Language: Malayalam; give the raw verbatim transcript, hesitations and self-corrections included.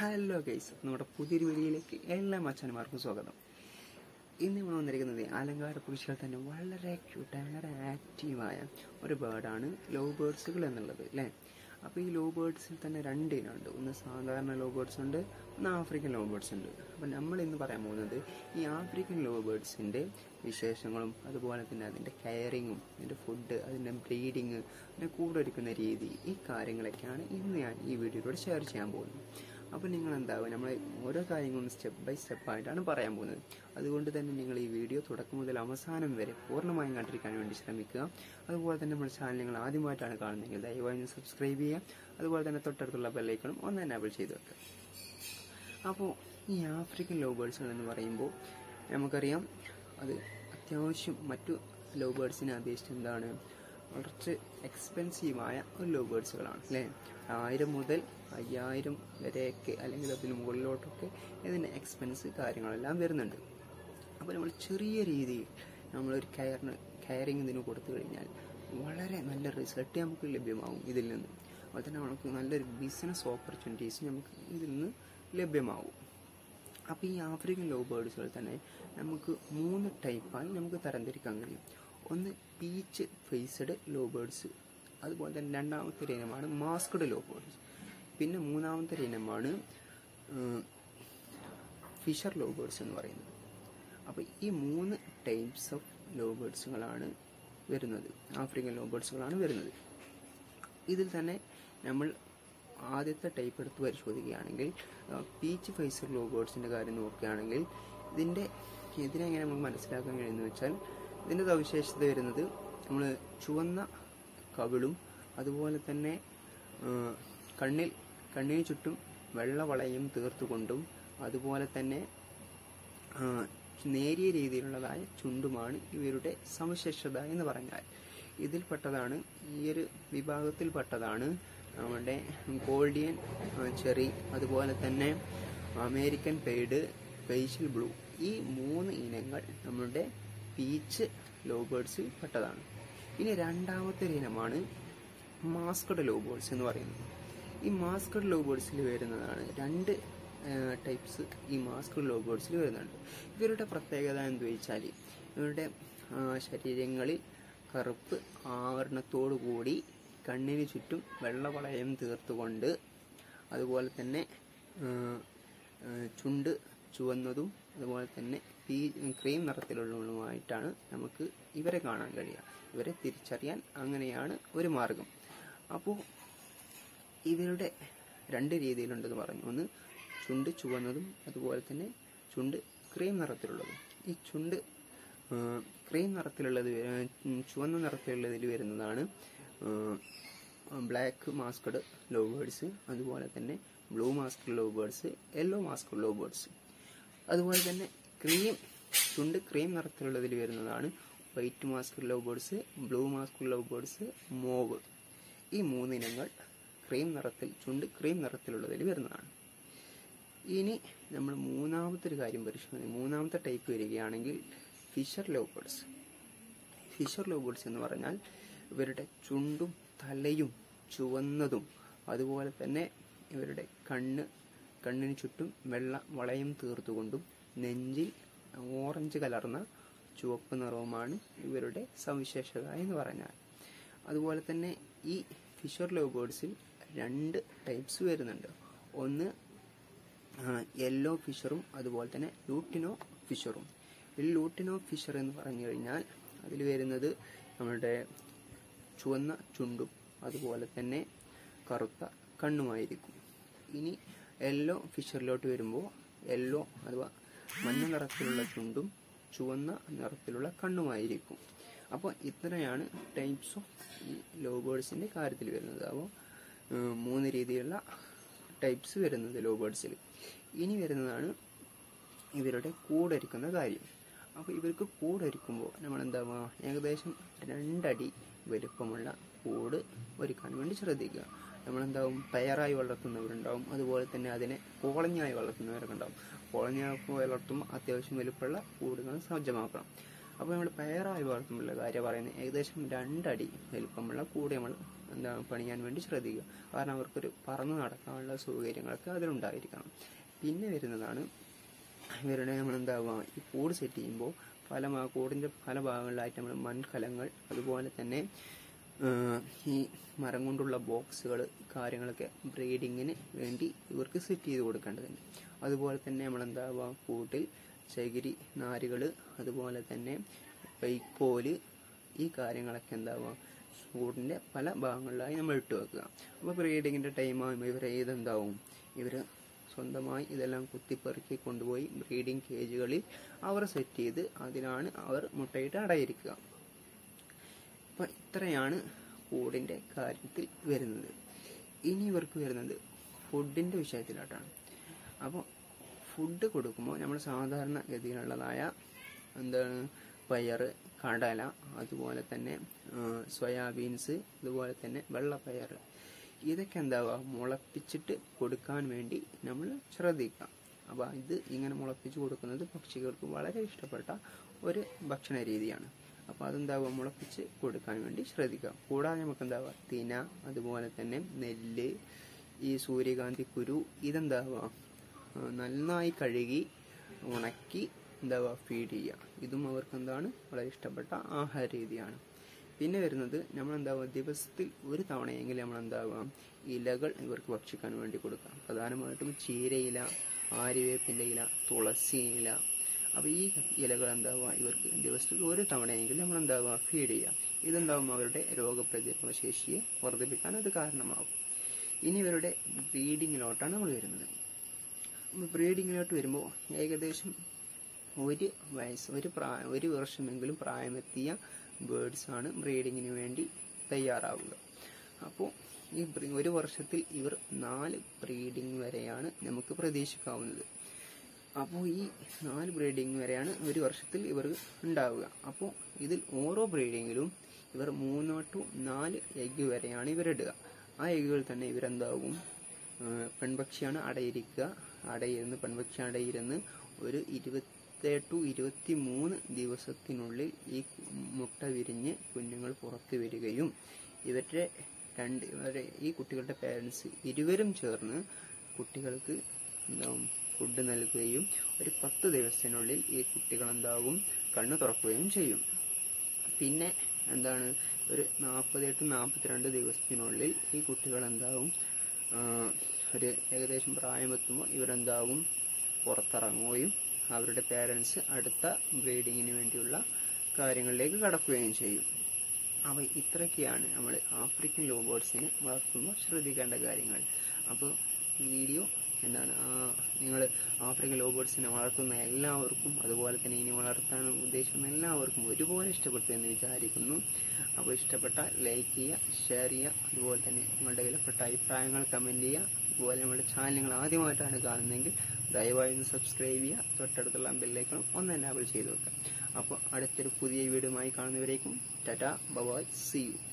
ഹലോ ഗൈസ്, നമ്മുടെ പുതിയൊരു വീഡിയോയിലേക്ക് എല്ലാ മച്ചാന്മാർക്കും സ്വാഗതം. ഇന്ന് നമ്മൾ വന്നിരിക്കുന്നത് അലങ്കാര പക്ഷികൾ തന്നെ വളരെ ക്യൂട്ടായ വളരെ ആക്റ്റീവായ ഒരു ബേർഡാണ് ലവ് ബേർഡ്സുകൾ എന്നുള്ളത് അല്ലേ. അപ്പോൾ ഈ ലവ് ബേർഡ്സിൽ തന്നെ രണ്ട് ഇനമുണ്ട്. ഒന്ന് സാധാരണ ലവ് ബേർഡ്സ് ഉണ്ട്, ഒന്ന് ആഫ്രിക്കൻ ലവ് ബേർഡ്സ് ഉണ്ട്. അപ്പോൾ നമ്മൾ ഇന്ന് പറയാൻ പോകുന്നത് ഈ ആഫ്രിക്കൻ ലവ് ബേർഡ്സിൻ്റെ വിശേഷങ്ങളും അതുപോലെ തന്നെ അതിൻ്റെ കെയറിങ്ങും അതിൻ്റെ ഫുഡ്, അതിൻ്റെ ബ്രീഡിങ്, അതിൻ്റെ കൂടെ ഒരുക്കുന്ന രീതി, ഈ കാര്യങ്ങളൊക്കെയാണ് ഇന്ന് ഞാൻ ഈ വീഡിയോയിലൂടെ ഷെയർ ചെയ്യാൻ പോകുന്നത്. അപ്പോൾ നിങ്ങൾ എന്താവും, നമ്മൾ ഓരോ കാര്യങ്ങളും സ്റ്റെപ്പ് ബൈ സ്റ്റെപ്പായിട്ടാണ് പറയാൻ പോകുന്നത്. അതുകൊണ്ട് തന്നെ നിങ്ങൾ ഈ വീഡിയോ തുടക്കം മുതൽ അവസാനം വരെ പൂർണ്ണമായും കണ്ടിരിക്കാൻ വേണ്ടി ശ്രമിക്കുക. അതുപോലെ തന്നെ നമ്മുടെ ചാനൽ നിങ്ങൾ ആദ്യമായിട്ടാണ് കാണുന്നതെങ്കിൽ ദയവായി സബ്സ്ക്രൈബ് ചെയ്യുക. അതുപോലെ തന്നെ തൊട്ടടുത്തുള്ള ബെല്ലൈക്കണും ഒന്ന് എനേബിൾ ചെയ്ത് വെക്കുക. അപ്പോൾ ഈ ആഫ്രിക്കൻ ലവ് ബേർഡ്സുകൾ എന്ന് പറയുമ്പോൾ നമുക്കറിയാം, അത് അത്യാവശ്യം മറ്റു ലവ് ബേർഡ്സിനെ അപേക്ഷിച്ച് എന്താണ് കുറച്ച് എക്സ്പെൻസീവായ ഒരു ലവ് ബേർഡ്സുകളാണ് അല്ലേ. ആയിരം മുതൽ അയ്യായിരം വരെയൊക്കെ അല്ലെങ്കിൽ അതിന് മുകളിലോട്ടൊക്കെ ഇതിൻ്റെ എക്സ്പെൻസ് കാര്യങ്ങളെല്ലാം വരുന്നുണ്ട്. അപ്പോൾ നമ്മൾ ചെറിയ രീതിയിൽ നമ്മളൊരു കെയറിന് കെയറിങ് ഇതിന് കൊടുത്തു കഴിഞ്ഞാൽ വളരെ നല്ല റിസൾട്ട് നമുക്ക് ലഭ്യമാകും ഇതിൽ നിന്ന്. അതുപോലെ തന്നെ നമുക്ക് നല്ലൊരു ബിസിനസ് ഓപ്പർച്യൂണിറ്റീസ് നമുക്ക് ഇതിൽ നിന്ന് ലഭ്യമാകും. അപ്പോൾ ഈ ആഫ്രിക്കൻ ലവ് ബേർഡ്സുകൾ തന്നെ നമുക്ക് മൂന്ന് ടൈപ്പായി നമുക്ക് തരംതിരിക്കാൻ കഴിയും. ഒന്ന് പീച്ച് ഫേസ്ഡ് ലവ് ബേർഡ്സ്, അതുപോലെ തന്നെ രണ്ടാമത്തെ ഒരു ഇനമാണ് മാസ്ക്ഡ് ലവ് ബേർഡ്സ്, പിന്നെ മൂന്നാമത്തെ ഒരു ഇനമാണ് ഫിഷർ ലവ് ബേർഡ്സ് എന്ന് പറയുന്നത്. അപ്പോൾ ഈ മൂന്ന് ടൈപ്സ് ഓഫ് ലവ് ബേർഡ്സുകളാണ് വരുന്നത്, ആഫ്രിക്കൻ ലവ് ബേർഡ്സുകളാണ് വരുന്നത്. ഇതിൽ തന്നെ നമ്മൾ ആദ്യത്തെ ടൈപ്പ് എടുത്ത് പരിശോധിക്കുകയാണെങ്കിൽ പീച്ച് ഫേസ്ഡ് ലവ് ബേർഡ്സിൻ്റെ കാര്യം നോക്കുകയാണെങ്കിൽ ഇതിൻ്റെ ഇതിനെങ്ങനെ നമുക്ക് മനസ്സിലാക്കാൻ കഴിയുമെന്ന് വെച്ചാൽ, ഇതിൻ്റെ സവിശേഷത വരുന്നത് നമ്മൾ ചുവന്ന കവിളും അതുപോലെ തന്നെ കണ്ണിൽ കണ്ണിന് ചുറ്റും വെള്ളവളയും തീർത്തുകൊണ്ടും അതുപോലെ തന്നെ നേരിയ രീതിയിലുള്ളതായ ചുണ്ടുമാണ് ഇവരുടെ സവിശേഷത എന്ന് പറഞ്ഞാൽ. ഇതിൽപ്പെട്ടതാണ്, ഈ ഒരു വിഭാഗത്തിൽപ്പെട്ടതാണ് നമ്മുടെ ഗോൾഡിയൻ ചെറി, അതുപോലെ തന്നെ അമേരിക്കൻ പെയ്ഡ്, ഫേഷ്യൽ ബ്ലൂ. ഈ മൂന്ന് ഇനങ്ങൾ നമ്മുടെ പീച്ച് ലവ് ബേർഡ്സിൽ പെട്ടതാണ്. ഇനി രണ്ടാമത്തെ ഇനമാണ് മാസ്ക്ഡ് ലവ് ബേർഡ്സ് എന്ന് പറയുന്നത്. ഈ മാസ്ക്ഡ് ലവ് ബേർഡ്സിൽ വരുന്നതാണ് രണ്ട് ടൈപ്സ്. ഈ മാസ്ക്ഡ് ലവ് ബേർഡ്സിൽ വരുന്നുണ്ട്. ഇവരുടെ പ്രത്യേകത എന്ന് വെച്ചാൽ, ഇവരുടെ ശരീരങ്ങളിൽ കറുപ്പ് ആവരണത്തോടു കൂടി കണ്ണിന് ചുറ്റും വെള്ളവളയം തീർത്തുകൊണ്ട് അതുപോലെ തന്നെ ചുണ്ട് ചുവന്നതും അതുപോലെ തന്നെ പീ ക്രീം നിറത്തിലുള്ളതുമായിട്ടാണ് നമുക്ക് ഇവരെ കാണാൻ കഴിയുക. ഇവരെ തിരിച്ചറിയാൻ അങ്ങനെയാണ് ഒരു മാർഗം. അപ്പോൾ ഇവരുടെ രണ്ട് രീതിയിലുണ്ടെന്ന് പറഞ്ഞു. ഒന്ന് ചുണ്ട് ചുവന്നതും അതുപോലെ തന്നെ ചുണ്ട് ക്രീം നിറത്തിലുള്ളതും. ഈ ചുണ്ട് ക്രീം നിറത്തിലുള്ളത് ചുവന്ന നിറത്തിലുള്ളതിൽ വരുന്നതാണ് ബ്ലാക്ക് മാസ്ക്ഡ് ലവ് ബേർഡ്സ്, അതുപോലെ തന്നെ blue masked love birds, yellow masked love birds. അതുപോലെ തന്നെ ക്രീം ചുണ്ട് ക്രീം നിറത്തിലുള്ളതിൽ വരുന്നതാണ് white masked love birds, blue masked love birds, mauve. ഈ മൂന്നിനങ്ങൾ ക്രീം നിറത്തിൽ ചുണ്ട് ക്രീം നിറത്തിലുള്ളതിൽ വരുന്നതാണ്. ഇനി നമ്മൾ മൂന്നാമത്തെ ഒരു കാര്യം പരിശോധിക്കും. മൂന്നാമത്തെ ടൈപ്പ് വരികയാണെങ്കിൽ Fischer love birds. Fischer love birds എന്ന് പറഞ്ഞാൽ ഇവരുടെ ചുണ്ടും തലയും ചുവന്നതും അതുപോലെ തന്നെ ഇവരുടെ കണ്ണ് കണ്ണിന് ചുറ്റും വെള്ള വളയം തീർത്തുകൊണ്ടും നെഞ്ചിൽ ഓറഞ്ച് കലർന്ന ചുവപ്പ് നിറവുമാണ് ഇവരുടെ സവിശേഷത എന്ന് പറഞ്ഞാൽ. അതുപോലെ തന്നെ ഈ ഫിഷർ ലവ് ബേർഡ്സിൽ രണ്ട് ടൈപ്സ് വരുന്നുണ്ട്. ഒന്ന് യെല്ലോ ഫിഷറും അതുപോലെ തന്നെ ലൂട്ടിനോ ഫിഷറും. ഈ ലൂട്ടിനോ ഫിഷർ എന്ന് പറഞ്ഞു കഴിഞ്ഞാൽ അതിൽ വരുന്നത് നമ്മുടെ ചുവന്ന ചുണ്ടും അതുപോലെ തന്നെ കറുത്ത കണ്ണുമായിരിക്കും. ഇനി യെല്ലോ ഫിഷറിലോട്ട് വരുമ്പോൾ യെല്ലോ അഥവാ മഞ്ഞ നിറത്തിലുള്ള ചുണ്ടും ചുവന്ന നിറത്തിലുള്ള കണ്ണുമായിരിക്കും. അപ്പോൾ ഇത്രയാണ് ടൈപ്സ് ഓഫ് ഈ ലവ് ബേർഡ്സിൻ്റെ കാര്യത്തിൽ വരുന്നത്. അപ്പോൾ മൂന്ന് രീതിയിലുള്ള ടൈപ്സ് വരുന്നത് ലവ് ബേർഡ്സിൽ. ഇനി വരുന്നതാണ് ഇവരുടെ കൂടൊരുക്കുന്ന കാര്യം. അപ്പോൾ ഇവർക്ക് കൂടൊരുക്കുമ്പോൾ നമ്മൾ എന്താവുക, ഏകദേശം രണ്ടടി വലുപ്പമുള്ള കൂട് ഒരുക്കാൻ വേണ്ടി ശ്രദ്ധിക്കുക. നമ്മളെന്താവും, പെയറായി വളർത്തുന്നവരുണ്ടാവും, അതുപോലെ തന്നെ അതിനെ കോളനിയായി വളർത്തുന്നവരൊക്കെ ഉണ്ടാവും. കോളനിയായി വളർത്തുമ്പോൾ അത്യാവശ്യം വലുപ്പമുള്ള കൂടുകൾ സജ്ജമാക്കണം. അപ്പോൾ നമ്മൾ പെയറായി വളർത്തുമ്പോഴുള്ള കാര്യം പറയുന്നത് ഏകദേശം രണ്ടടി വലിപ്പമുള്ള കൂടെ നമ്മൾ എന്താ പണിയാൻ വേണ്ടി ശ്രദ്ധിക്കുക. കാരണം അവർക്കൊരു പറന്ന് നടക്കാനുള്ള സൗകര്യങ്ങളൊക്കെ അതിലുണ്ടായിരിക്കണം. പിന്നെ വരുന്നതാണ് ഇവരുടെ നമ്മൾ എന്താവുക ഈ കൂട് സെറ്റ് ചെയ്യുമ്പോൾ പല കൂടിൻ്റെ പല ഭാഗങ്ങളിലായിട്ട് നമ്മൾ മൺകലങ്ങൾ, അതുപോലെ തന്നെ ഈ മരം കൊണ്ടുള്ള ബോക്സുകൾ കാര്യങ്ങളൊക്കെ ബ്രീഡിങ്ങിന് വേണ്ടി ഇവർക്ക് സെറ്റ് ചെയ്ത് കൊടുക്കേണ്ടതുണ്ട്. അതുപോലെ തന്നെ നമ്മളെന്താവുക കൂട്ടിൽ ചകിരി നാരുകൾ, അതുപോലെ തന്നെ വൈക്കോല്, ഈ കാര്യങ്ങളൊക്കെ എന്താവുക കൂടിൻ്റെ പല ഭാഗങ്ങളിലായി നമ്മൾ ഇട്ട് വെക്കുക. അപ്പോൾ ബ്രീഡിങ്ങിൻ്റെ ടൈം ആകുമ്പോൾ ഇവർ ഏതെന്താവും ഇവർ സ്വന്തമായി ഇതെല്ലാം കുത്തിപ്പെറുക്കി കൊണ്ടുപോയി ബ്രീഡിംഗ് കേജുകളിൽ അവർ സെറ്റ് ചെയ്ത് അതിലാണ് അവർ മുട്ടയിട്ട് അടയിരിക്കുക. അപ്പം ഇത്രയാണ് കൂടിൻ്റെ കാര്യത്തിൽ വരുന്നത്. ഇനി ഇവർക്ക് വരുന്നത് ഫുഡിൻ്റെ വിഷയത്തിലോട്ടാണ്. അപ്പോൾ ഫുഡ് കൊടുക്കുമ്പോൾ നമ്മൾ സാധാരണ ഗതിയിലുള്ളതായ എന്താണ് പയർ, കടല, അതുപോലെ തന്നെ സോയാബീൻസ്, അതുപോലെ തന്നെ വെള്ളപ്പയർ, ഇതൊക്കെ എന്താവുക മുളപ്പിച്ചിട്ട് കൊടുക്കാൻ വേണ്ടി നമ്മൾ ശ്രദ്ധിക്കാം. അപ്പോൾ ഇത് ഇങ്ങനെ മുളപ്പിച്ച് കൊടുക്കുന്നത് പക്ഷികൾക്ക് വളരെ ഇഷ്ടപ്പെട്ട ഒരു ഭക്ഷണ രീതിയാണ്. അപ്പോൾ അതെന്താവുക മുളപ്പിച്ച് കൊടുക്കാൻ വേണ്ടി ശ്രദ്ധിക്കാം. കൂടാതെ നമുക്ക് എന്താവുക തിന, അതുപോലെ തന്നെ നെല്ല്, ഈ സൂര്യകാന്തി കുരു, ഇതെന്താവുക നന്നായി കഴുകി ഉണക്കി എന്താവുക ഫീഡ് ചെയ്യുക. ഇതും അവർക്ക് എന്താണ് വളരെ ഇഷ്ടപ്പെട്ട ആഹാര രീതിയാണ്. പിന്നെ വരുന്നത് നമ്മളെന്താവുക ദിവസത്തിൽ ഒരു തവണയെങ്കിലും നമ്മളെന്താവുക ഇലകൾ ഇവർക്ക് ഭക്ഷിക്കാൻ വേണ്ടി കൊടുക്കാം. പ്രധാനമായിട്ടും ചീരയില, ആര്യവേപ്പിൻ്റെ ഇല, തുളസി ഇല. അപ്പോൾ ഈ ഇലകൾ എന്താവുക ഇവർക്ക് ദിവസത്തിൽ ഒരു തവണയെങ്കിലും നമ്മളെന്താവുക ഫീഡ് ചെയ്യുക. ഇതെന്താവും അവരുടെ രോഗപ്രതിരോധ ശേഷിയെ വർദ്ധിപ്പിക്കാൻ അത് കാരണമാകും. ഇനി ഇവരുടെ ബ്രീഡിങ്ങിലോട്ടാണ് നമ്മൾ വരുന്നത്. ബ്രീഡിങ്ങിലോട്ട് വരുമ്പോൾ ഏകദേശം ഒരു വയസ്സ് ഒരു പ്രായ ഒരു വർഷമെങ്കിലും പ്രായമെത്തിയ ബേഡ്സാണ് ബ്രീഡിങ്ങിന് വേണ്ടി തയ്യാറാവുക. അപ്പോൾ ഈ ഒരു വർഷത്തിൽ ഇവർ നാല് ബ്രീഡിങ് വരെയാണ് നമുക്ക് പ്രതീക്ഷിക്കാവുന്നത്. അപ്പോൾ ഈ നാല് ബ്രീഡിങ് വരെയാണ് ഒരു വർഷത്തിൽ ഇവർ ഉണ്ടാവുക. അപ്പോൾ ഇതിൽ ഓരോ ബ്രീഡിങ്ങിലും ഇവർ മൂന്നോ ടു നാല് എഗ്ഗ് വരെയാണ് ഇവരിടുക. ആ എഗ്ഗുകൾ തന്നെ ഇവരെന്താവും പെൺപക്ഷിയാണ് അടയിരിക്കുക. അടയിരുന്ന് പെൺപക്ഷി അടയിരുന്ന് ഒരു ഇരുപത്തി ടു ഇരുപത്തി മൂന്ന് ദിവസത്തിനുള്ളിൽ ഈ മുട്ട വിരിഞ്ഞ് കുഞ്ഞുങ്ങൾ പുറത്തു വരികയും ഇവരുടെ രണ്ട് ഇവരുടെ ഈ കുട്ടികളുടെ പേരൻസ് ഇരുവരും ചേർന്ന് കുട്ടികൾക്ക് എന്താവും ഫുഡ് നൽകുകയും ഒരു പത്ത് ദിവസത്തിനുള്ളിൽ ഈ കുട്ടികൾ എന്താകും കണ്ണ് തുറക്കുകയും ചെയ്യും. പിന്നെ എന്താണ് ഒരു നാൽപ്പത് ടു നാൽപ്പത്തിരണ്ട് ദിവസത്തിനുള്ളിൽ ഈ കുട്ടികൾ എന്താകും ഒരു ഏകദേശം പ്രായമെത്തുമ്പോൾ ഇവരെന്താകും പുറത്തിറങ്ങുകയും അവരുടെ പേരൻസ് അടുത്ത ബ്രീഡിങ്ങിന് വേണ്ടിയുള്ള കാര്യങ്ങളിലേക്ക് കടക്കുകയും ചെയ്യും. അപ്പോൾ ഇത്രയൊക്കെയാണ് നമ്മൾ ആഫ്രിക്കൻ ലവ് ബേർഡ്സിനെ വളർത്തുമ്പോൾ ശ്രദ്ധിക്കേണ്ട കാര്യങ്ങൾ. അപ്പോൾ വീഡിയോ എന്താണ് നിങ്ങൾ ആഫ്രിക്കൻ ലവ് ബേർഡ്സിനെ വളർത്തുന്ന എല്ലാവർക്കും, അതുപോലെ തന്നെ ഇനി വളർത്താൻ ഉദ്ദേശിക്കുന്ന എല്ലാവർക്കും ഒരുപോലെ ഇഷ്ടപ്പെട്ടു എന്ന് വിചാരിക്കുന്നു. അപ്പോൾ ഇഷ്ടപ്പെട്ടാൽ ലൈക്ക് ചെയ്യുക, ഷെയർ ചെയ്യുക, അതുപോലെ തന്നെ നിങ്ങളുടെ വിലപ്പെട്ട അഭിപ്രായങ്ങൾ കമൻറ്റ് ചെയ്യുക. അതുപോലെ നമ്മുടെ ചാനൽ നിങ്ങൾ ആദ്യമായിട്ടാണ് കാണുന്നതെങ്കിൽ ദയവായി ഒന്ന് സബ്സ്ക്രൈബ് ചെയ്യുക. തൊട്ടടുത്തുള്ള ബെല്ലൈക്കൺ ഒന്ന് എനാബിൾ ചെയ്ത് വെക്കുക. അപ്പോൾ അടുത്തൊരു പുതിയ വീഡിയോയുമായി കാണുന്നവരേക്കും tata bye bye, see U.